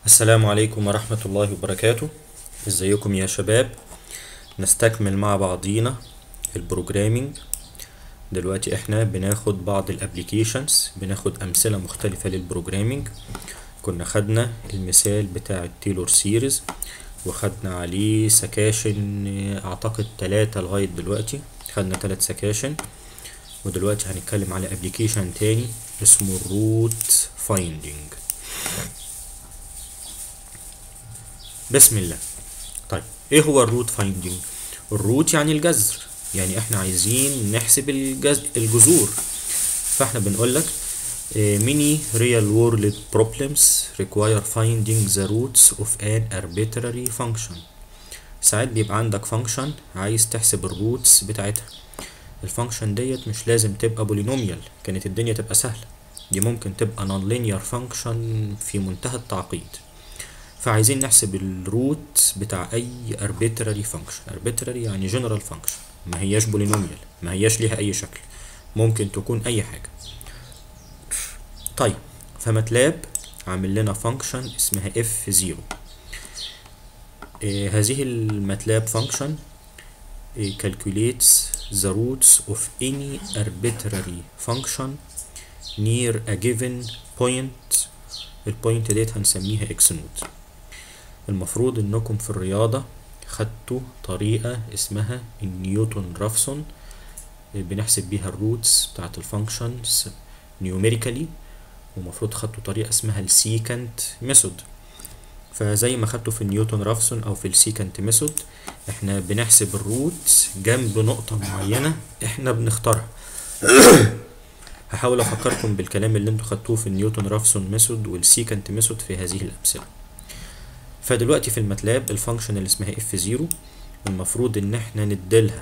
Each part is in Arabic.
السلام عليكم ورحمة الله وبركاته. ازيكم يا شباب؟ نستكمل مع بعضينا البروجرامينج. دلوقتي احنا بناخد بعض الابليكيشنز، بناخد امثلة مختلفة للبروجرامينج. كنا خدنا المثال بتاع التيلور سيريز وخدنا عليه سكاشن، اعتقد 3 لغاية دلوقتي. خدنا 3 سكاشن، ودلوقتي هنتكلم على ابليكيشن تاني اسمه الروت فايندينج. بسم الله. طيب ايه هو الروت فايندينج؟ الروت يعني الجذر، يعني احنا عايزين نحسب الجذور. فاحنا بنقول لك many real world problems require finding the roots of an arbitrary function. ساعات بيبقى عندك فانكشن عايز تحسب الروتس بتاعتها. الفانكشن ديت مش لازم تبقى بولينوميال، كانت الدنيا تبقى سهلة. دي ممكن تبقى نون لينير فانكشن في منتهى التعقيد. فعايزين نحسب الروت بتاع اي arbitrary function. arbitrary يعني general function، ما هياش بولينوميال، ما هياش ليها اي شكل، ممكن تكون اي حاجة. طيب فماتلاب عامل لنا function اسمها f0. هذه الماتلاب function calculates the roots of any arbitrary function near a given point. البوينت ديت هنسميها x نود. المفروض انكم في الرياضة خدتوا طريقة اسمها النيوتن رافسون، بنحسب بيها الروتس بتاعت الفانكشنز نيوميريكالي، ومفروض خدتوا طريقة اسمها السيكانت ميثود. فزي ما خدتوا في النيوتن رافسون او في السيكانت ميثود، احنا بنحسب الروت جنب نقطة معينة احنا بنختارها. هحاول افكركم بالكلام اللي انتوا خدتوه في النيوتن رافسون ميثود والسيكانت ميثود في هذه الامثلة. فدلوقتي في الماتلاب الفانكشن اللي اسمها f0 المفروض ان احنا نديلها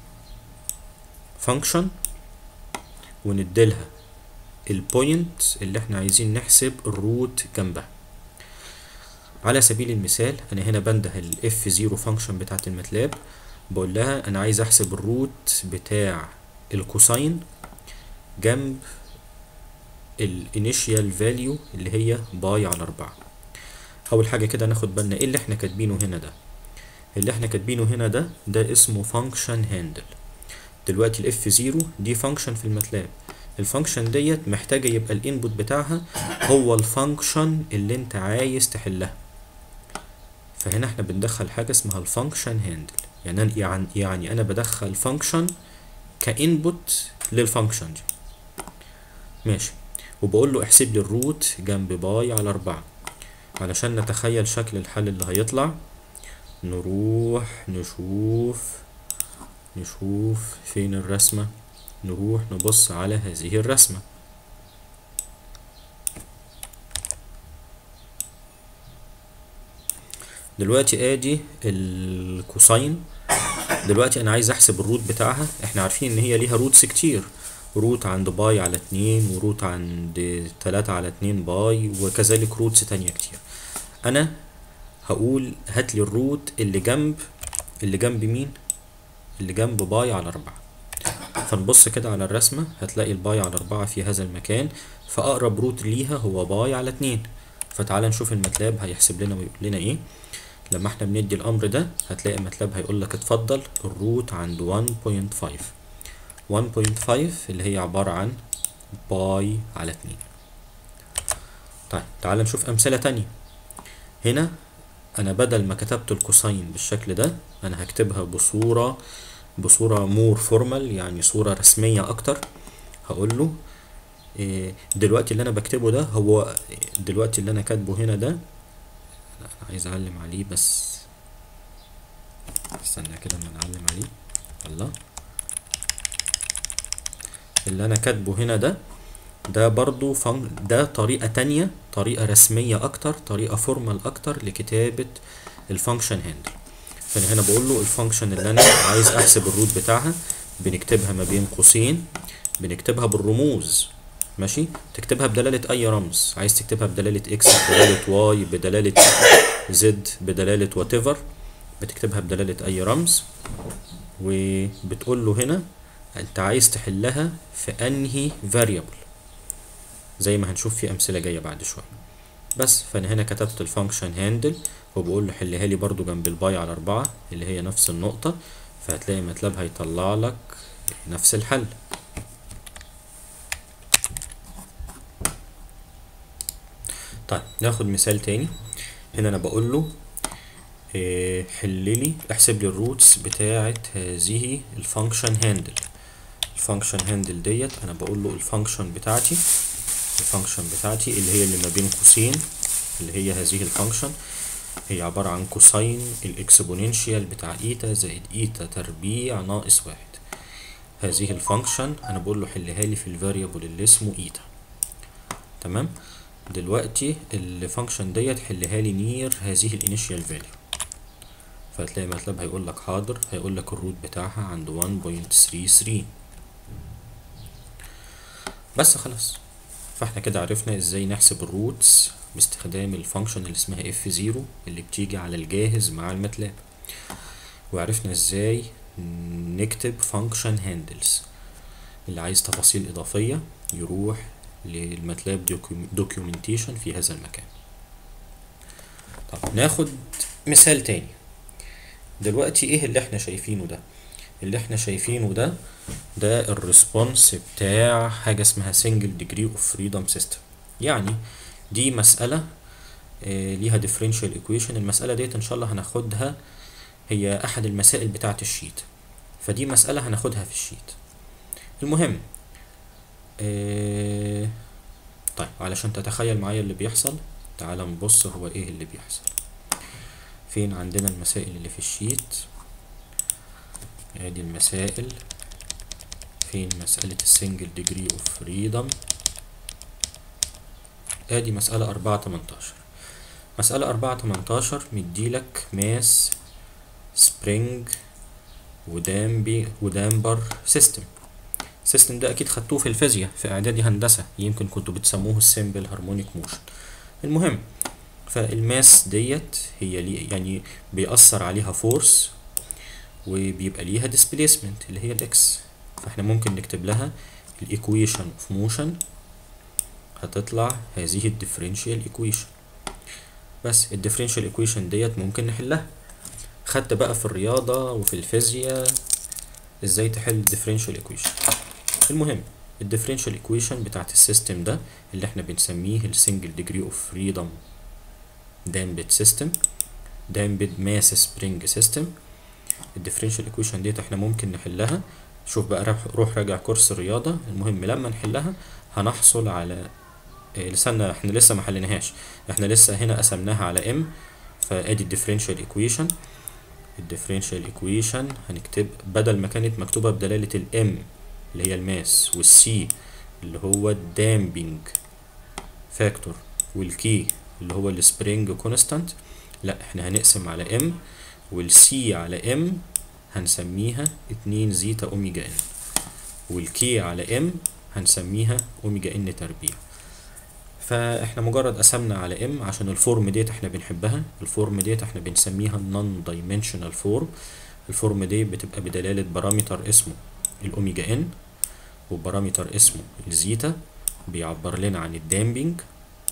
فانكشن ونديلها البوينت اللي احنا عايزين نحسب الروت جنبها. على سبيل المثال انا هنا بنده ال f0 فانكشن بتاعت الماتلاب، بقول لها انا عايز احسب الروت بتاع الكوساين جنب الانيشيال فاليو اللي هي باي على 4. اول حاجه كده ناخد بالنا ايه اللي احنا كاتبينه هنا ده. اللي احنا كاتبينه هنا ده اسمه فانكشن هاندل. دلوقتي الاف 0 دي فانكشن في الماتلاب، الفانكشن ديت محتاجه يبقى الانبوت بتاعها هو الفانكشن اللي انت عايز تحلها. فهنا احنا بندخل حاجه اسمها الفانكشن هاندل، يعني انا بدخل فانكشن كانبوت للفانكشن دي. ماشي، وبقول له احسب لي الروت جنب باي على 4. علشان نتخيل شكل الحل اللي هيطلع، نروح نشوف فين الرسمة، نروح نبص على هذه الرسمة. دلوقتي ادي الكوساين. دلوقتي انا عايز احسب الروت بتاعها. احنا عارفين ان هي ليها روتس كتير، روت عند باي على 2 وروت عند 3 على 2 باي، وكذلك روتس تانية كتير. انا هقول هاتلي الروت اللي جنب مين؟ اللي جنب باي على 4. فنبص كده على الرسمة هتلاقي الباي على 4 في هذا المكان، فأقرب روت ليها هو باي على 2. فتعالى نشوف الماتلاب هيحسب لنا ويقول لنا ايه. لما احنا بندي الأمر ده هتلاقي الماتلاب هيقول لك اتفضل الروت عند 1.5. 1.5 اللي هي عبارة عن باي على 2. طيب تعالى نشوف أمثلة تانية. هنا أنا بدل ما كتبت الكوساين بالشكل ده، أنا هكتبها بصورة مور فورمال، يعني صورة رسمية أكتر. هقول له دلوقتي اللي أنا بكتبه ده هو دلوقتي اللي أنا كاتبه هنا ده. أنا عايز أعلم عليه، بس استنى كده ما نعلم عليه. الله، اللي أنا كاتبه هنا ده برضو ده طريقة تانية، طريقة رسمية أكتر، طريقة فورمال أكتر لكتابة الفانكشن هاندل. فانا هنا بقول له الفانكشن اللي انا عايز احسب الروت بتاعها بنكتبها ما بين قوسين، بنكتبها بالرموز. ماشي، تكتبها بدلالة اي رمز، عايز تكتبها بدلالة اكس، بدلالة واي، بدلالة زد، بدلالة واتيفر، بتكتبها بدلالة اي رمز. وبتقول له هنا انت عايز تحلها في انهي variable، زي ما هنشوف في امثلة جاية بعد شوية. بس فانا هنا كتبت الفانكشن هاندل وبقول له حلها لي برضو جنب الباي على 4 اللي هي نفس النقطة، فهتلاقي ماتلاب هيطلع لك نفس الحل. طيب ناخد مثال تاني. هنا انا بقول له حللي احسب لي الروتس بتاعة هذه الفانكشن هاندل. الفانكشن هاندل ديت انا بقول له الفانكشن بتاعتي اللي هي اللي ما بين قوسين، اللي هي هذه الفانكشن هي عبارة عن كوساين الاكسبوننشيال بتاع ايتا زائد ايتا تربيع ناقص 1. هذه الفانكشن انا بقول له حلها لي في الفاريبل اللي اسمه ايتا. تمام. دلوقتي الفانكشن ديت حلها لي نير هذه الانيشيال فاليو، فهتلاقي ماتلاب هيقول لك حاضر، هيقول لك الروت بتاعها عند 1.33. بس خلاص. فاحنا كده عرفنا ازاي نحسب الروتس باستخدام الفانكشن اللي اسمها F0 اللي بتيجي على الجاهز مع الماتلاب، وعرفنا ازاي نكتب فانكشن هاندلز. اللي عايز تفاصيل اضافية يروح للماتلاب دوكيومنتيشن في هذا المكان. طب ناخد مثال تاني. دلوقتي ايه اللي احنا شايفينه ده؟ اللي احنا شايفينه ده الريسبونس بتاع حاجة اسمها single degree of freedom system. يعني دي مسألة ليها differential equation. المسألة ديت ان شاء الله هناخدها، هي احد المسائل بتاعة الشيت، فدي مسألة هناخدها في الشيت. المهم طيب علشان تتخيل معايا اللي بيحصل، تعال نبص هو ايه اللي بيحصل. فين عندنا المسائل اللي في الشيت؟ ادي المسائل. فين مسألة السنجل ديجري اوف فريدم؟ ادي مسألة 4.18. مسألة 4.18 مديلك ماس سبرينج ودامبر سيستم. السيستم ده اكيد خدتوه في الفيزياء في اعدادي هندسة، يمكن كنتوا بتسموه السيمبل هارمونيك موشن. المهم فالماس ديت هي يعني بيأثر عليها فورس وبيبقى ليها displacement اللي هي الاكس، فاحنا ممكن نكتب لها الايكويشن اوف موشن، هتطلع هذه الديفرنشال ايكويشن. بس الديفرنشال ايكويشن ديت ممكن نحلها. خدت بقى في الرياضة وفي الفيزياء ازاي تحل الديفرنشال ايكويشن. المهم الديفرنشال ايكويشن بتاعت السيستم ده اللي احنا بنسميه السنجل ديجري اوف فريدم دامبد سيستم، دامبد ماس سبرينج سيستم. الديفرنشال ايكويشن ديت احنا ممكن نحلها. شوف بقى، روح راجع كورس الرياضة. المهم لما نحلها هنحصل على لسنا احنا لسه ما حليناهاش، احنا لسه هنا قسمناها على ام، فادي الديفرنشال ايكويشن. الديفرنشال ايكويشن هنكتب بدل ما كانت مكتوبة بدلالة الام اللي هي الماس والسي اللي هو الدامبينج فاكتور والكي اللي هو السبرينج كونستانت، لا احنا هنقسم على ام والسي على ام هنسميها 2 زيتا اوميجا ان، والكي على ام هنسميها اوميجا ان تربيع. فاحنا مجرد قسمنا على ام عشان الفورم ديت احنا بنحبها. الفورم ديت احنا بنسميها نون دايمنشنال فورم. الفورم دي بتبقى بدلالة بارامتر اسمه الاوميجا ان وبارامتر اسمه الزيتا بيعبر لنا عن الدامبينج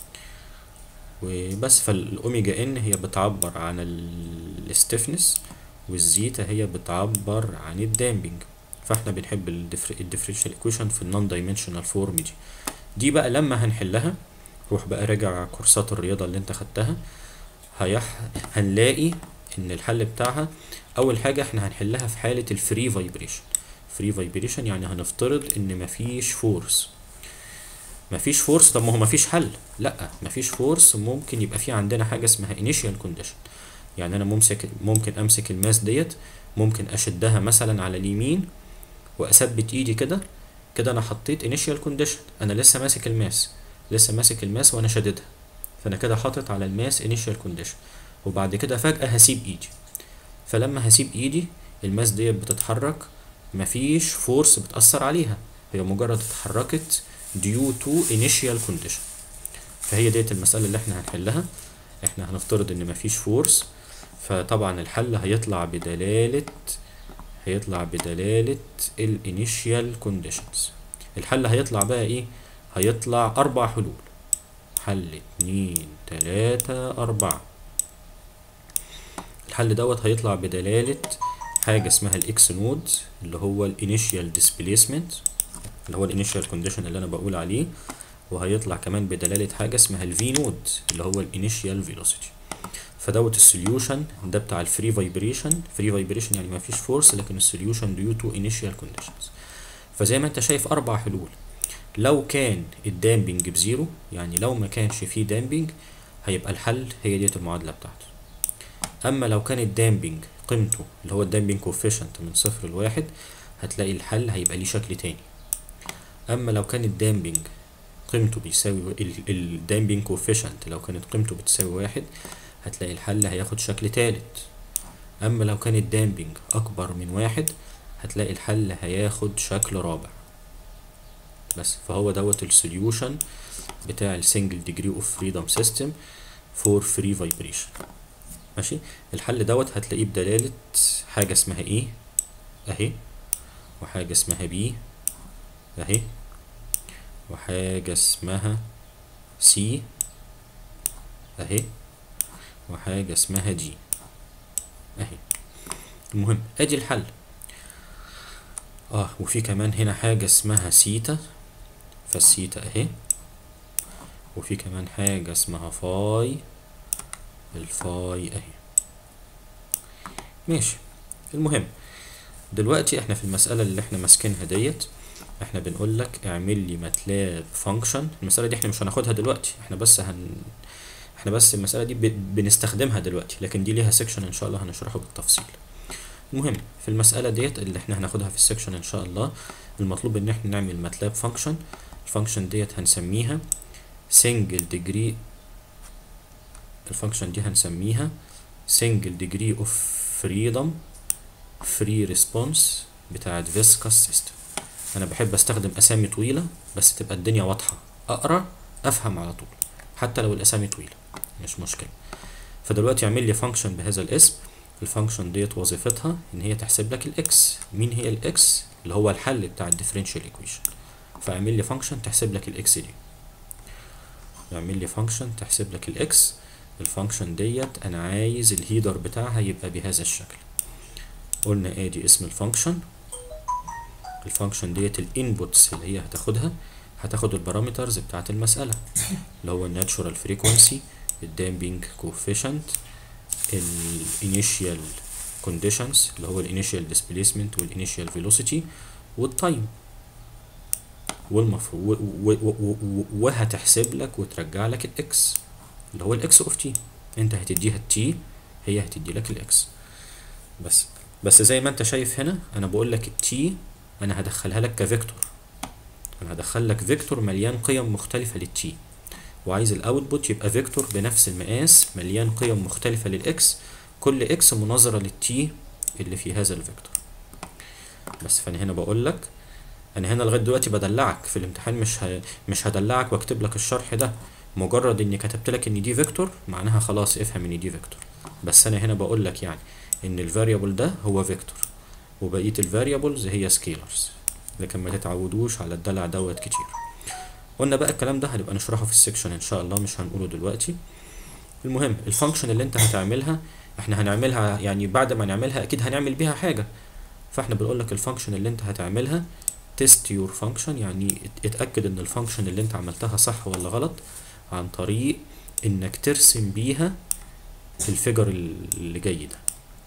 وبس. فالاوميجا ان هي بتعبر عن الستيفنس والزيتا هي بتعبر عن الدامبينج. فاحنا بنحب الديفرنشال ايكويشن في النون دايمنشنال فورم دي بقى لما هنحلها. روح بقى راجع كورسات الرياضة اللي انت خدتها، هنلاقي ان الحل بتاعها اول حاجة احنا هنحلها في حالة الفري فايبريشن. فري فايبريشن يعني هنفترض ان مفيش فورس. مفيش فورس، طب ما هو مفيش حل. لا مفيش فورس، ممكن يبقى في عندنا حاجة اسمها initial condition. يعني انا ممكن امسك الماس ديت، ممكن اشدها مثلا على اليمين واثبت ايدي كده انا حطيت initial condition. انا لسه ماسك الماس وانا شاددها، فانا كده حاطط على الماس initial condition. وبعد كده فجأة هسيب ايدي، فلما هسيب ايدي الماس ديت بتتحرك، مفيش فورس بتأثر عليها، هي مجرد اتحركت due to initial condition. فهي ديت المسألة اللي احنا هنحلها. احنا هنفترض ان مفيش فورس، فطبعا الحل هيطلع بدلالة الانيشيال كونديشنز. الحل هيطلع بقى ايه؟ هيطلع 4 حلول. حل 2 3 4. الحل دوت هيطلع بدلالة حاجة اسمها الاكس نود اللي هو الانيشيال ديسبيسمنت اللي هو الانيشيال كونديشن اللي انا بقول عليه، وهيطلع كمان بدلالة حاجة اسمها الفي نود اللي هو الانيشيال فيلوسيتي. فدوت السوليوشن ده بتاع الفري فايبريشن. فري فايبريشن يعني مفيش فورس، لكن السوليوشن ديو تو انيشيال كونديشنز. فزي ما انت شايف 4 حلول. لو كان الدامبنج بزيرو، يعني لو ما كانش فيه دامبنج، هيبقى الحل هي ديت المعادلة بتاعته. اما لو كان الدامبنج قيمته اللي هو الدامبنج كوفيشنت من 0 ل1، هتلاقي الحل هيبقى ليه شكل تاني. اما لو كان الدامبنج قيمته بيساوي الدامبنج كوفيشنت لو كانت قيمته بتساوي 1، هتلاقي الحل هياخد شكل تالت. اما لو كان الدامبنج اكبر من 1، هتلاقي الحل هياخد شكل رابع. بس فهو دوت السوليوشن بتاع السنجل ديجري اوف فريدم سيستم فور فري فايبريشن. ماشي. الحل دوت هتلاقيه بدلالة حاجة اسمها ايه اهي، وحاجة اسمها بي اهي، وحاجة اسمها سي اهي، وحاجة اسمها دي اهي. المهم ادي الحل. وفي كمان هنا حاجة اسمها سيتا، فالسيتا اهي، وفي كمان حاجة اسمها فاي، الفاي اهي. ماشي. المهم دلوقتي احنا في المسألة اللي احنا ماسكينها ديت، احنا بنقول لك اعمل لي ماتلاب فانكشن. المسألة دي احنا مش هناخدها دلوقتي، احنا بس المسألة دي بنستخدمها دلوقتي، لكن دي ليها سيكشن ان شاء الله هنشرحه بالتفصيل. المهم في المسألة ديت اللي احنا هناخدها في السيكشن ان شاء الله، المطلوب ان احنا نعمل ماتلاب فانكشن. الفانكشن ديت هنسميها single degree. الفانكشن دي هنسميها single degree of freedom free response بتاعت viscous system. انا بحب استخدم اسامي طويلة بس تبقى الدنيا واضحة، اقرا افهم على طول، حتى لو الاسامي طويلة مش مشكلة. فدلوقتي اعمل لي فانكشن بهذا الاسم. الفانكشن ديت وظيفتها ان هي تحسب لك الاكس. مين هي الاكس؟ اللي هو الحل بتاع الديفرنشال ايكويشن. فاعمل لي فانكشن تحسب لك الاكس دي. اعمل لي فانكشن تحسب لك الاكس. الفانكشن ديت انا عايز الهيدر بتاعها يبقى بهذا الشكل. قلنا ادي اسم الفانكشن. الفانكشن ديت الانبوتس اللي هي هتاخد البارامترز بتاعت المسألة، اللي هو الناتشورال فريكوانسي، الدامبنج كوفيشنت، الانيشيال كونديشنز اللي هو الانيشيال ديسبيسمنت والانيشيال فيلوسيتي والتايم، والمفروض وهتحسب لك وترجع لك الاكس اللي هو الاكس اوف تي. انت هتديها التي، هي هتدي لك الاكس. بس زي ما انت شايف هنا انا بقول لك التي انا هدخلها لك كفيكتور. انا هدخل لك فيكتور مليان قيم مختلفة للتي، وعايز الاوتبوت يبقى فيكتور بنفس المقاس مليان قيم مختلفة للاكس، كل اكس مناظرة للتي اللي في هذا الفيكتور. بس فانا هنا بقول لك، انا هنا لغايه دلوقتي بدلعك في الامتحان، مش هدلعك واكتب لك الشرح ده. مجرد اني كتبت لك ان دي فيكتور معناها خلاص افهم ان دي فيكتور. بس انا هنا بقول لك يعني ان الفاريبل ده هو فيكتور وبقيه الفاريبلز هي سكيلرز، لكن ما تتعودوش على الدلع دوت كتير. قلنا بقى الكلام ده هنبقى نشرحه في السكشن ان شاء الله، مش هنقوله دلوقتي. المهم الفانكشن اللي انت هتعملها احنا هنعملها، يعني بعد ما نعملها اكيد هنعمل بيها حاجه. فاحنا بنقول لك الفانكشن اللي انت هتعملها تيست يور فانكشن، يعني اتاكد ان الفانكشن اللي انت عملتها صح ولا غلط، عن طريق انك ترسم بيها الفيجر اللي جاي ده.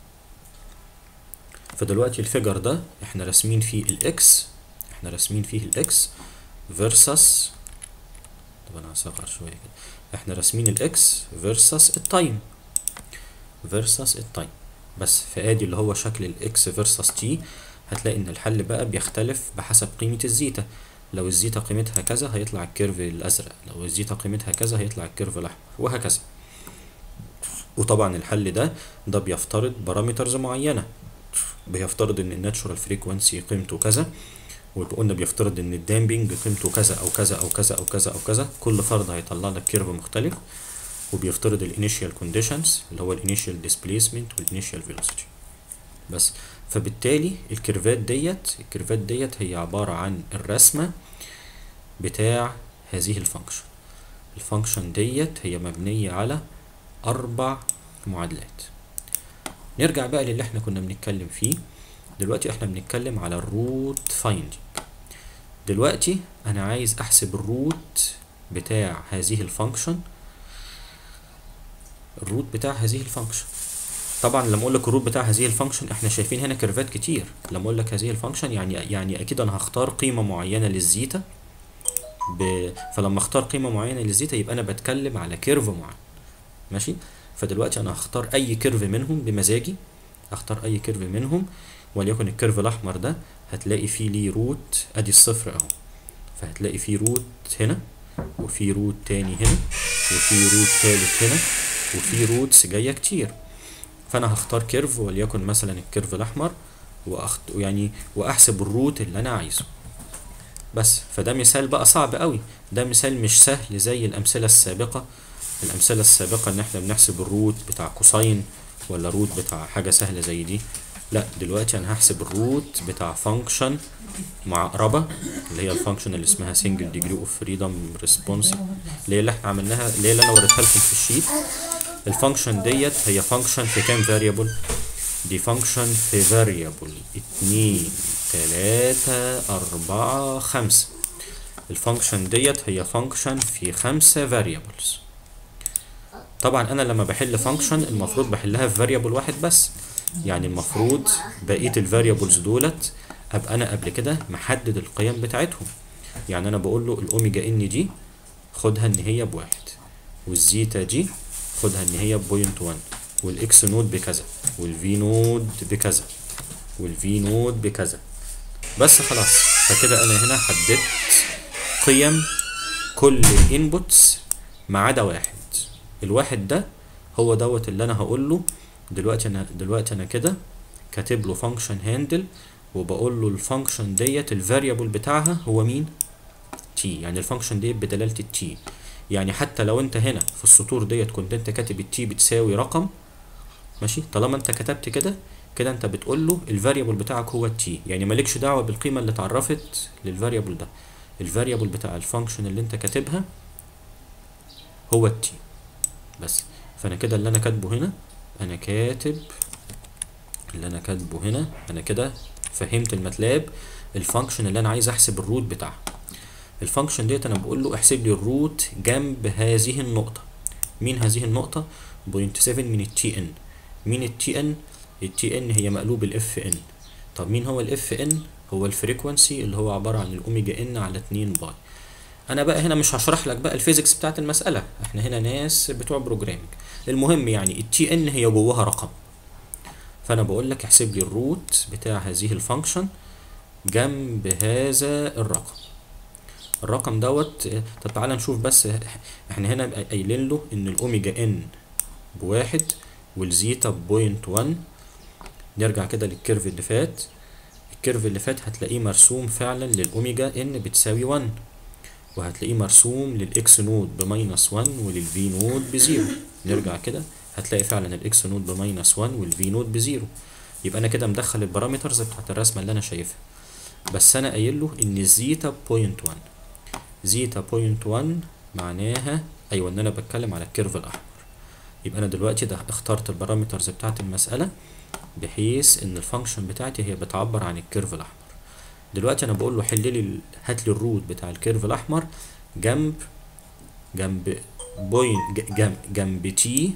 فدلوقتي الفيجر ده احنا راسمين فيه الاكس فيرسس، طب انا هصغر شويه كده، احنا راسمين الاكس فيرسس التايم بس. فادي اللي هو شكل الاكس فيرسس تي. هتلاقي ان الحل بقى بيختلف بحسب قيمة الزيتا. لو الزيتا قيمتها كذا هيطلع الكيرف الازرق، لو الزيتا قيمتها كذا هيطلع الكيرف الاحمر، وهكذا. وطبعا الحل ده بيفترض بارامترز معينة، بيفترض ان الناتشورال فريكوانسي قيمته كذا، وقلنا بيفترض ان الدامبنج قيمته كذا او كذا او كذا او كذا او كذا، كل فرض هيطلع لك كيرف مختلف. وبيفترض الانيشيال كونديشنز اللي هو الانيشيال ديسبيسمنت والانيشيال فيلوسيتي بس. فبالتالي الكيرفات ديت هي عبارة عن الرسمة بتاع هذه الفانكشن. الفانكشن ديت هي مبنية على 4 معادلات. نرجع بقى للي احنا كنا بنتكلم فيه. دلوقتي احنا بنتكلم على الروت فايندينج. دلوقتي انا عايز احسب الروت بتاع هذه الفانكشن. الروت بتاع هذه الفانكشن، طبعا لما اقول لك الروت بتاع هذه الفانكشن احنا شايفين هنا كيرفات كتير. لما اقول لك هذه الفانكشن يعني اكيد انا هختار قيمه معينه للزيتا فلما اختار قيمه معينه للزيتا يبقى انا بتكلم على كيرف معين. ماشي. فدلوقتي انا هختار اي كيرف منهم بمزاجي، اختار اي كيرف منهم، وليكن الكيرف الاحمر ده هتلاقي فيه ليه روت، ادي الصفر اهو، فهتلاقي فيه روت هنا، وفي روت تاني هنا، وفي روت تالت هنا، وفي روتس جايه كتير. فانا هختار كيرف وليكن مثلا الكيرف الاحمر واحسب الروت اللي انا عايزه بس. فده مثال بقى صعب قوي، ده مثال مش سهل زي الامثله السابقه. الامثله السابقه ان احنا بنحسب الروت بتاع كوساين ولا روت بتاع حاجه سهله زي دي. لا، دلوقتي انا هحسب الروت بتاع فانكشن معقربه، اللي هي الفانكشن اللي اسمها سنجل ديجري اوف فريدم ريسبونس، اللي احنا عملناها، اللي انا وريتها لكم في الشيت. الفانكشن ديت هي فانكشن في كام فاريبل؟ دي فانكشن في فاريبل 2 3 4 5. الفانكشن ديت هي فانكشن في 5 فاريبلز. طبعا انا لما بحل فانكشن المفروض بحلها في فاريبل واحد بس، يعني المفروض بقيه الفاريبلز دولت ابقى انا قبل كده محدد القيم بتاعتهم. يعني انا بقول له الاوميجا ان دي خدها ان هي بواحد، والزيتا دي خدها ان هي ب0.1، والاكس نود بكذا، والفي نود بكذا، والفي نود بكذا، بس خلاص. فكده انا هنا حددت قيم كل الانبوتس ما عدا واحد. الواحد ده هو دوت اللي انا هقول له دلوقتي انا كده كاتب له فانكشن هاندل، وبقول له الفانكشن ديت الفاريبل بتاعها هو مين؟ تي. يعني الفانكشن ديت بدلاله التي. يعني حتى لو انت هنا في السطور ديت كنت انت كاتب التي بتساوي رقم، ماشي، طالما انت كتبت كده انت بتقول له الفاريبل بتاعك هو التي، يعني مالكش دعوه بالقيمه اللي اتعرفت للفاريبل ده. الفاريبل بتاع الفانكشن اللي انت كاتبها هو التي بس. فانا كده اللي انا كاتبه هنا، انا كده فهمت الماتلاب الفانكشن اللي انا عايز احسب الروت بتاعها. الفانكشن ديت انا بقول له احسب لي الروت جنب هذه النقطه. مين هذه النقطه؟ 0.7 من التي ان. مين التي ان؟ التي ان هي مقلوب الاف ان. طب مين هو الاف ان؟ هو الفريكوانسي اللي هو عباره عن الاوميجا ان على 2 باي. انا بقى هنا مش هشرح لك بقى الفيزيكس بتاعت المساله، احنا هنا ناس بتوع بروجرامنج. المهم يعني التي ان هي جواها رقم، فانا بقول لك احسب لي الروت بتاع هذه الفانكشن جنب هذا الرقم دوت. طب تعالى نشوف بس، احنا هنا قايلين له ان الاوميجا ان بواحد والزيتا ب0.1. نرجع كده للكيرف اللي فات. الكيرف اللي فات هتلاقيه مرسوم فعلا للاوميجا ان بتساوي 1، وهتلاقيه مرسوم للاكس نود ب-1 وللفي نود ب0. نرجع كده هتلاقي فعلا الاكس نود ب-1 والفي نود ب0. يبقى انا كده مدخل البارامترز بتاعت الرسمه اللي انا شايفها، بس انا قايل له ان الزيتا ب0.1. زيتا 0.1 معناها ايوه ان انا بتكلم على الكيرف الاحمر. يبقى انا دلوقتي ده اخترت البارامترز بتاعت المساله بحيث ان الفانكشن بتاعتي هي بتعبر عن الكيرف الاحمر. دلوقتي انا بقول له هات لي الروت بتاع الكيرف الاحمر جنب تي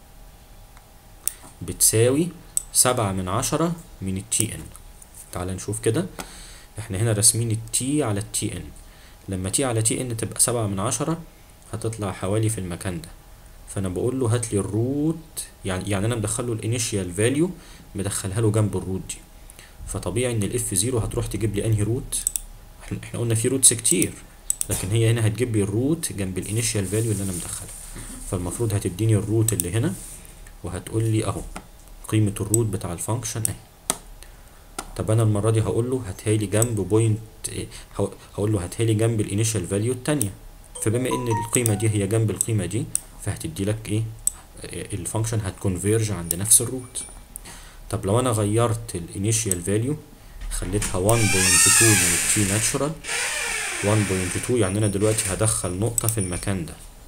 بتساوي 7/10 من التي ان. تعال نشوف كده، احنا هنا راسمين التي على التي ان. لما تي على تي ان تبقى 7/10 هتطلع حوالي في المكان ده. فانا بقول له هات لي الروت، يعني انا مدخله الانيشيال فاليو، مدخلها له جنب الروت دي. فطبيعي ان الاف 0 هتروح تجيب لي انهي روت؟ احنا قلنا في روتس كتير، لكن هي هنا هتجيب لي الروت جنب الانيشيال فاليو اللي انا مدخلها. فالمفروض هتديني الروت اللي هنا، وهتقول لي اهو قيمه الروت بتاع الفانكشن اهي. طب انا المره دي هقول له هاتها لي جنب هقول له هاتها لي جنب الانيشال فاليو الثانيه. فبما ان القيمه دي هي جنب القيمه دي، فهتدي لك ايه؟ الفانكشن هتكونفيرج عند نفس الروت. طب لو انا غيرت الانيشيال فاليو خليتها 1.2 من التي ناتشورال، 1.2 يعني انا دلوقتي هدخل نقطه في المكان ده.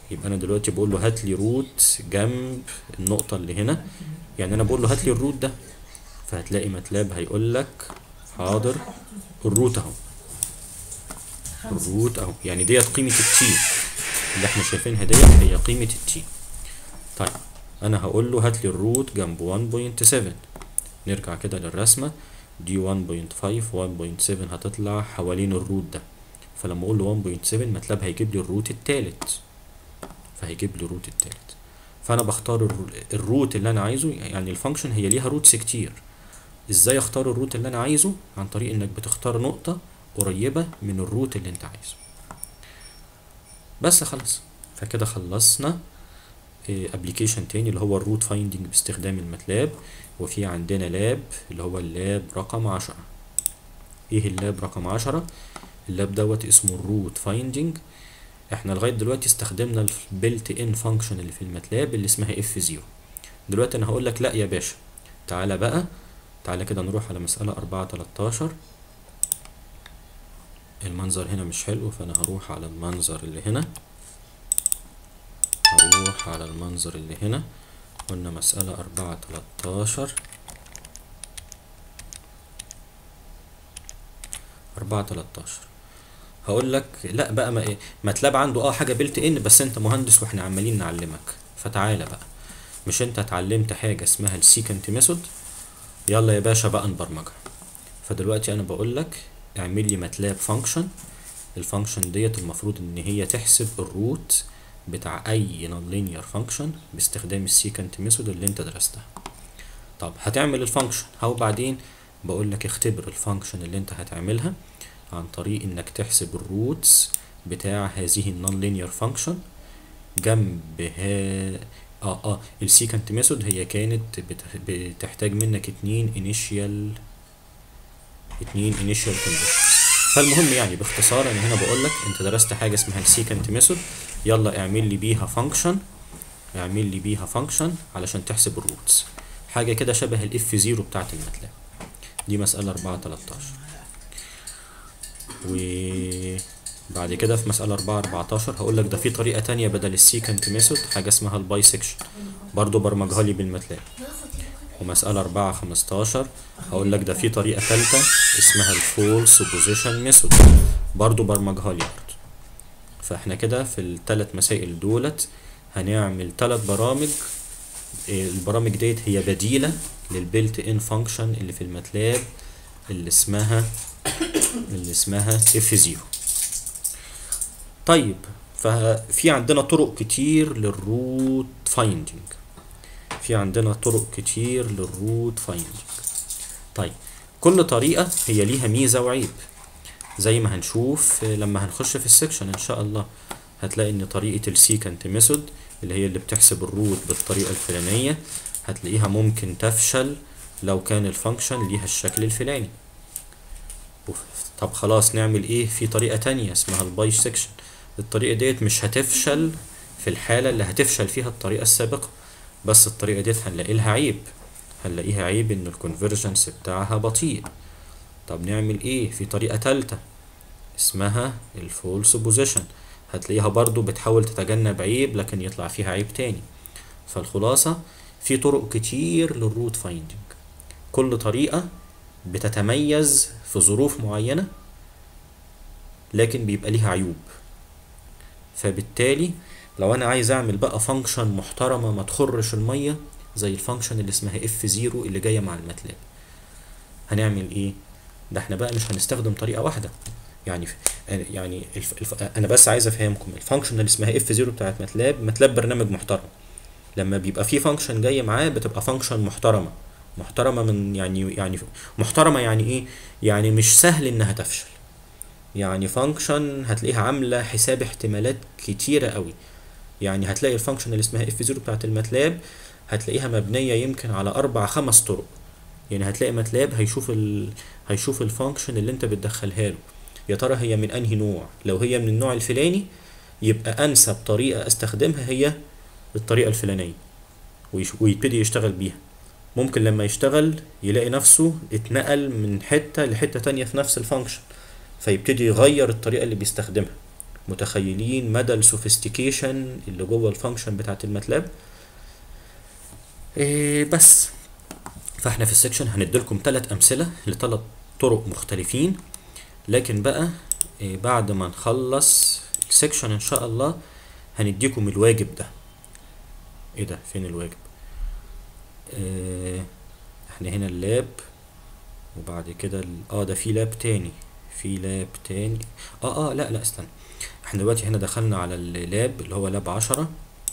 يبقى انا دلوقتي بقول له هات لي روت جنب النقطة اللي هنا، يعني انا بقول له هات لي الروت ده، فهتلاقي ماتلاب هيقول لك حاضر الروت اهو، الروت اهو، يعني ديت قيمة التي اللي احنا شايفينها ديت هي قيمة التي. طيب انا هقول له هات لي الروت جنب 1.7. نرجع كده للرسمة دي 1.5 1.7 هتطلع حوالين الروت ده، فلما اقول له 1.7 ماتلاب هيجيب لي الروت التالت، فهيجيب لي الروت التالت. فانا بختار الروت اللي انا عايزه، يعني الفانكشن هي ليها روتس كتير. ازاي اختار الروت اللي انا عايزه؟ عن طريق انك بتختار نقطة قريبة من الروت اللي انت عايزه. بس خلاص، فكده خلصنا ابلكيشن تاني اللي هو الروت فايندنج باستخدام الماتلاب. وفي عندنا لاب اللي هو اللاب رقم 10. ايه اللاب رقم 10؟ اللاب دوت اسمه الروت فايندنج. احنا لغايه دلوقتي استخدمنا البيلت ان فانكشن اللي في الماتلاب اللي اسمها اف 0. دلوقتي انا هقول لك لا يا باشا، تعالى بقى، تعالى كده نروح على مسألة 4.13. المنظر هنا مش حلو، فانا هروح على المنظر اللي هنا، هروح على المنظر اللي هنا. قلنا مسألة 4.13. 4.13 هقول لك لا بقى، ماتلاب عنده حاجة بيلت ان، بس انت مهندس واحنا عمالين نعلمك، فتعالى بقى. مش انت اتعلمت حاجة اسمها السيكنت ميثود؟ يلا يا باشا بقى نبرمجها. فدلوقتي انا بقول لك اعمل لي ماتلاب فانكشن. الفانكشن ديت المفروض ان هي تحسب الروت بتاع اي نون لينير فانكشن باستخدام السيكنت ميثود اللي انت درستها. طب هتعمل الفانكشن هو بعدين بقول لك اختبر الفانكشن اللي انت هتعملها عن طريق انك تحسب الروتس بتاع هذه النون لينير فانكشن جنبها. السيكنت ميثود هي كانت بتحتاج منك اتنين انيشيال كونديشنز. فالمهم يعني باختصار انا هنا بقول لك انت درست حاجه اسمها السيكنت ميثود، يلا اعمل لي بيها فانكشن، اعمل لي بيها فانكشن علشان تحسب الروتس، حاجه كده شبه الاف 0 بتاعت الماتلاب. دي مساله 4.13. وبعد كده في مساله 4.14 هقول لك ده في طريقه تانية بدل السيكنت ميثود، حاجه اسمها الباي سيكشن، برضو برمجها لي بالماتلاب. ومسألة 4.15 هقول لك ده في طريقة ثالثة اسمها الفولس بوزيشن ميثود، برضو برمجها لي برضو. فاحنا كده في الثلاث مسائل دولت هنعمل 3 برامج. البرامج ديت هي بديلة للبيلت ان فانكشن اللي في الماتلاب اللي اسمها اف 0. طيب ففي عندنا طرق كتير للروت فايندنج، في عندنا طرق كتير للروت فايندنج. طيب كل طريقة هي ليها ميزة وعيب، زي ما هنشوف لما هنخش في السكشن ان شاء الله. هتلاقي ان طريقة السيكنت ميثود اللي هي اللي بتحسب الروت بالطريقة الفلانية هتلاقيها ممكن تفشل لو كان الفانكشن ليها الشكل الفلاني. طب خلاص نعمل ايه؟ في طريقة تانية اسمها الباي سيكشن. الطريقة ديت مش هتفشل في الحالة اللي هتفشل فيها الطريقة السابقة، بس الطريقة ديت هنلاقي لها عيب، هنلاقيها عيب ان الكونفرجنس بتاعها بطيء. طب نعمل ايه؟ في طريقة تالتة اسمها الفولس بوزيشن، هتلاقيها برضو بتحاول تتجنب عيب لكن يطلع فيها عيب تاني. فالخلاصة في طرق كتير للروت فايندنج، كل طريقة بتتميز في ظروف معينة لكن بيبقى ليها عيوب. فبالتالي لو انا عايز اعمل بقى فانكشن محترمة ما تخرش المية زي الفانكشن اللي اسمها اف 0 اللي جاية مع الماتلاب، هنعمل ايه؟ ده احنا بقى مش هنستخدم طريقة واحدة. يعني انا بس عايز افهمكم الفانكشن اللي اسمها اف 0 بتاعت ماتلاب برنامج محترم. لما بيبقى في فانكشن جاي معاه بتبقى فانكشن محترمة من يعني محترمة يعني ايه؟ يعني مش سهل انها تفشل. يعني فانكشن هتلاقيها عاملة حساب احتمالات كتيرة قوي. يعني هتلاقي الفانكشن اللي اسمها اف 0 بتاعت الماتلاب هتلاقيها مبنية يمكن على 4-5 طرق. يعني هتلاقي ماتلاب هيشوف الفانكشن اللي انت بتدخلها له، يا ترى هي من انهي نوع. لو هي من النوع الفلاني يبقى انسب طريقة استخدمها هي الطريقة الفلانية، ويبتدي يشتغل بيها. ممكن لما يشتغل يلاقي نفسه اتنقل من حتة لحتة تانية في نفس الفانكشن، فيبتدي يغير الطريقة اللي بيستخدمها، متخيلين مدى السوفيستيكيشن اللي جوه الفانكشن بتاعت الماتلاب؟ بس فاحنا في السكشن هنديلكم 3 امثله ل3 طرق مختلفين، لكن بقى بعد ما نخلص السكشن ان شاء الله هنديكم الواجب ده. ايه ده؟ فين الواجب؟ احنا هنا اللاب، وبعد كده ده في لاب تاني، لا استنى، احنا دلوقتي هنا دخلنا على اللاب اللي هو لاب 10.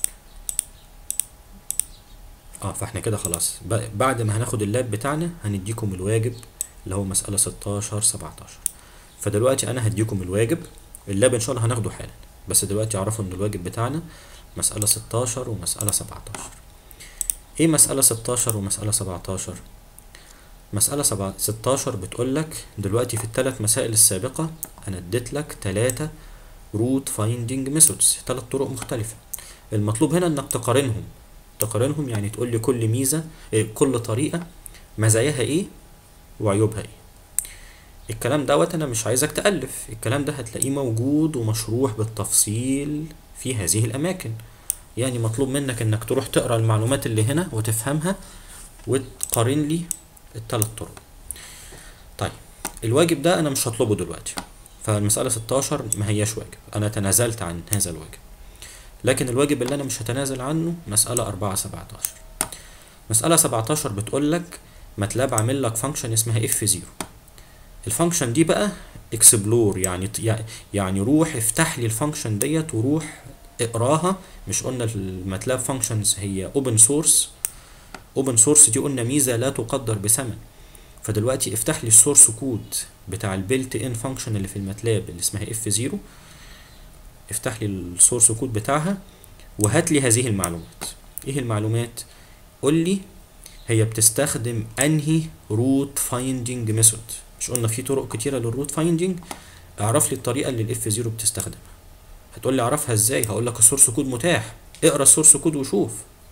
فاحنا كده خلاص بعد ما هناخد اللاب بتاعنا هنديكم الواجب اللي هو مسألة 16 17. فدلوقتي انا هديكم الواجب، اللاب ان شاء الله هناخده حالا، بس دلوقتي اعرفوا ان الواجب بتاعنا مسألة 16 ومسألة 17. ايه مسألة 16 ومسألة 17؟ مسألة 16 بتقولك دلوقتي في ال3 مسائل السابقة انا اديت لك 3 روت فايندينج ميثودز، 3 طرق مختلفة. المطلوب هنا انك تقارنهم، يعني تقول لي كل ميزة كل طريقة مزاياها ايه وعيوبها ايه. الكلام دوت انا مش عايزك تألف، الكلام ده هتلاقيه موجود ومشروح بالتفصيل في هذه الاماكن. يعني مطلوب منك انك تروح تقرا المعلومات اللي هنا وتفهمها وتقارن لي ال3 طرق. طيب الواجب ده انا مش هطلبه دلوقتي، فالمسألة 16 ما هياش واجب، انا تنازلت عن هذا الواجب. لكن الواجب اللي انا مش هتنازل عنه مسألة 4 17. مسألة 17 بتقولك ماتلاب عامل لك فانكشن اسمها f0. الفانكشن دي بقى اكسبلور، يعني روح افتح لي الفانكشن ديت وروح اقراها. مش قلنا الماتلاب فانكشنز هي اوبن سورس؟ اوبن سورس دي قلنا ميزة لا تقدر بثمن. فدلوقتي افتح لي السورس كود بتاع البيلت ان فانكشن اللي في الماتلاب اللي اسمها f0، افتح لي السورس كود بتاعها وهات لي هذه المعلومات. ايه المعلومات؟ قول لي هي بتستخدم انهي روت فايندينج ميثود. مش قلنا في طرق كتيره للروت فايندينج؟ اعرف لي الطريقه اللي الاف 0 بتستخدمها. هتقول لي اعرفها ازاي؟ هقول لك السورس كود متاح، اقرا السورس كود وشوف.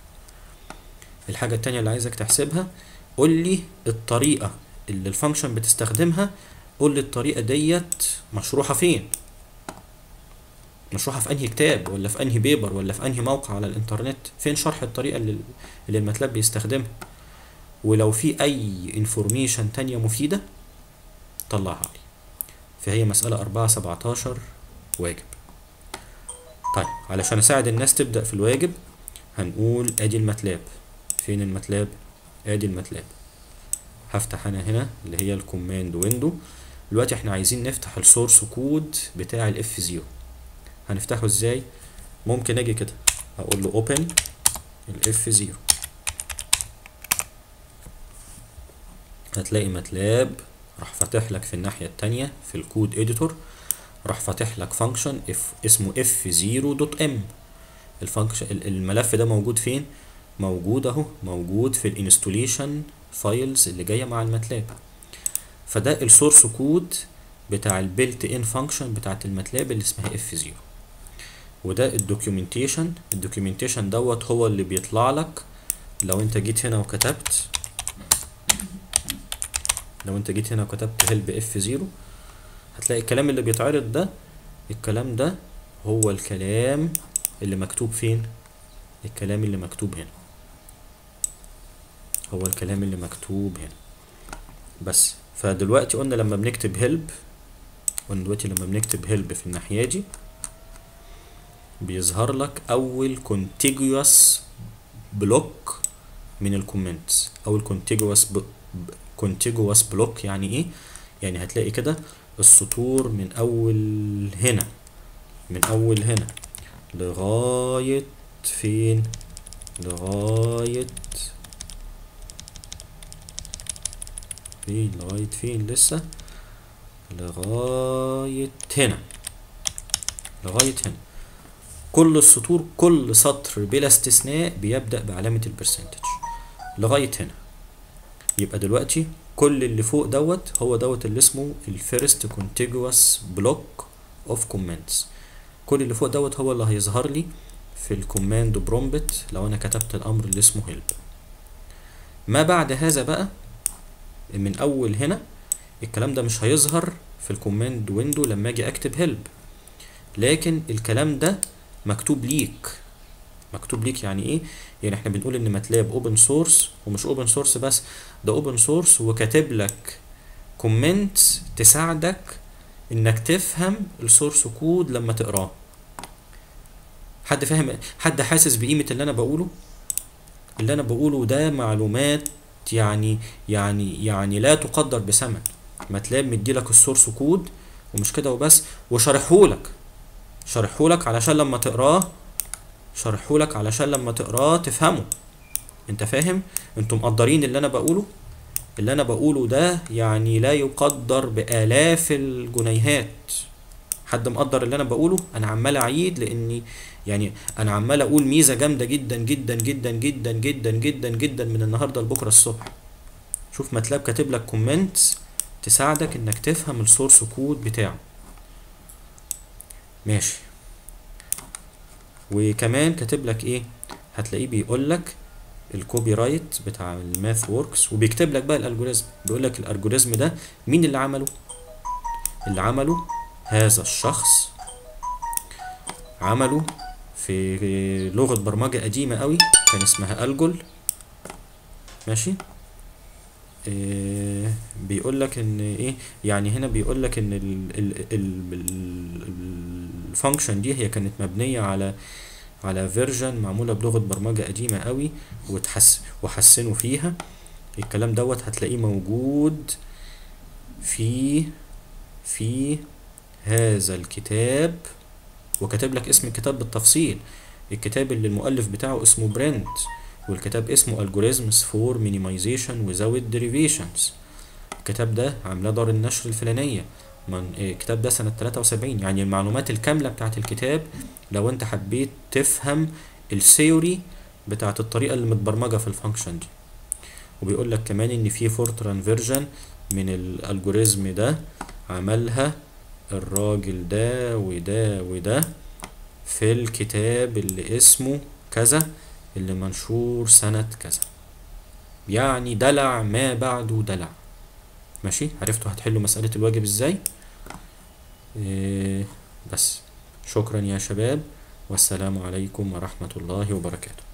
الحاجه التانية اللي عايزك تحسبها، قول لي الطريقه اللي الفانكشن بتستخدمها، قول لي الطريقه ديت مشروحه فين، مشروحه في انهي كتاب ولا في انهي بيبر ولا في انهي موقع على الانترنت، فين شرح الطريقه اللي الماتلاب بيستخدمها. ولو في اي انفورميشن تانية مفيده طلعها لي. فهي مسألة 4 17 واجب. طيب علشان اساعد الناس تبدأ في الواجب هنقول ادي الماتلاب. فين الماتلاب؟ ادي الماتلاب. هفتح انا هنا اللي هي الكوماند ويندو. دلوقتي احنا عايزين نفتح السورس كود بتاع الاف 0. هنفتحه ازاي؟ ممكن اجي كده اقول له اوبن الاف 0، هتلاقي ماتلاب راح فاتح لك في الناحية التانية في الكود اديتور، راح فاتح لك فانكشن اسمه f0.m. الفانكشن الملف ده موجود فين؟ موجود اهو، موجود في الانستوليشن فايلز اللي جايه مع الماتلاب. فده السورس كود بتاع البيلت ان فانكشن بتاعت الماتلاب اللي اسمها f0. وده الدوكيومنتيشن دوت هو اللي بيطلع لك لو انت جيت هنا وكتبت هيلب f0، هتلاقي الكلام اللي بيتعرض ده، الكلام ده هو الكلام اللي مكتوب فين؟ الكلام اللي مكتوب هنا، هو الكلام اللي مكتوب هنا بس. فدلوقتي قلنا لما بنكتب هيلب في الناحية دي بيظهر لك اول contiguous بلوك من الكومنتس، او contiguous بلوك. يعني ايه؟ يعني هتلاقي كده السطور من اول هنا لغاية فين؟ لغاية فين لسه؟ لغاية هنا. كل السطور، كل سطر بلا استثناء بيبدأ بعلامة البرسنتج لغاية هنا. يبقى دلوقتي كل اللي فوق دوت هو دوت اللي اسمه الفيرست كونتيجوس بلوك اوف كومنتس. كل اللي فوق دوت هو اللي هيظهر لي في الكوماند برومبت لو انا كتبت الامر اللي اسمه هيلب. ما بعد هذا بقى من اول هنا الكلام ده مش هيظهر في الكوماند ويندو لما اجي اكتب هيلب. لكن الكلام ده مكتوب ليك. مكتوب ليك يعني ايه؟ يعني احنا بنقول ان ماتلاب اوبن سورس، ومش اوبن سورس بس، ده اوبن سورس وكاتب لك كومنت تساعدك انك تفهم السورس كود لما تقراه. حد فاهم؟ حد حاسس بقيمة اللي انا بقوله؟ اللي انا بقوله ده معلومات يعني لا تقدر بثمن. ماتلاب مديلك السورس كود ومش كده وبس، شرحهولك علشان لما تقراه، شرحهولك علشان لما تقراه تفهمه. انت فاهم؟ انتم مقدرين اللي انا بقوله؟ اللي انا بقوله ده يعني لا يقدر بآلاف الجنيهات. حد مقدر اللي انا بقوله؟ انا عمال اعيد لاني يعني انا عمال اقول ميزه جامده جدا جدا جدا جدا جدا جدا جدا من النهارده لبكره الصبح. شوف ماتلاب كاتب لك كومنتس تساعدك انك تفهم السورس كود بتاعه. ماشي. وكمان كاتب لك ايه؟ هتلاقيه بيقول لك الكوبي رايت بتاع الماث ووركس، وبيكتب لك بقى الالجوريزم. بيقول لك الالجوريزم ده مين اللي عمله؟ اللي عمله هذا الشخص، عمله في لغة برمجة قديمة قوي كان اسمها الجول. ماشي. بيقول لك ان ايه، يعني هنا بيقول لك ان الفانكشن دي هي كانت مبنية على فيرجن معمولة بلغة برمجة قديمة قوي، وحسنوا فيها. الكلام دوت هتلاقيه موجود في هذا الكتاب، وكاتب لك اسم الكتاب بالتفصيل. الكتاب اللي المؤلف بتاعه اسمه برنت، والكتاب اسمه Algorithms for Minimization Without Derivations. الكتاب ده عاملاه دار النشر الفلانية. الكتاب ده سنة 73. يعني المعلومات الكاملة بتاعت الكتاب لو انت حبيت تفهم الثيوري بتاعت الطريقة اللي متبرمجة في الفانكشن دي. وبيقول لك كمان ان في فورتران فيرجن من الالجوريزم ده عملها الراجل ده وده وده في الكتاب اللي اسمه كذا، اللي منشور سنة كذا. يعني دلع ما بعده دلع. ماشي. عرفتوا هتحلوا مسألة الواجب ازاي؟ بس شكرا يا شباب، والسلام عليكم ورحمة الله وبركاته.